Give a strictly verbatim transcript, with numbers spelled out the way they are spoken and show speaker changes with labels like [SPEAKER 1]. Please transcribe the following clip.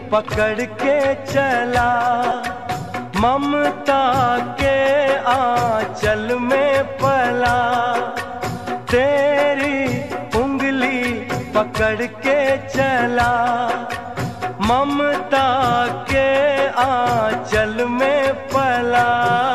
[SPEAKER 1] पकड़ के चला, ममता के आंचल में पला। तेरी उंगली पकड़ के चला, ममता के आंचल में पला।